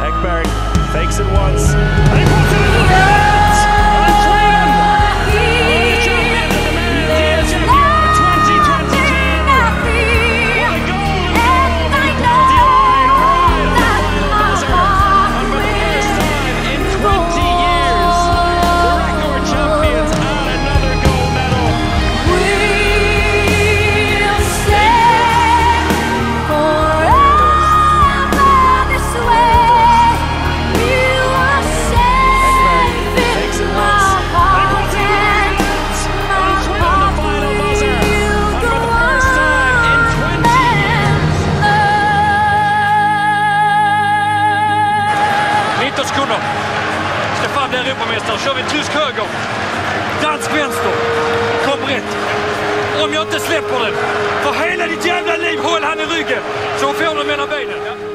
Ekberg fakes it once. And he puts it in the net! And Sweden are the champions of the men's Year Champion 2022! What a goal and goal! The line right on the final buzzer. And for the first time in 20 years, the record champions add another gold medal. Sekunder. Stefan blir Europamästare. Kör vi tysk höger. Dansk vänster. Kom rätt. Om jag inte släpper den. För hela ditt jävla liv håll han i ryggen. Så får du mellan benen. Ja.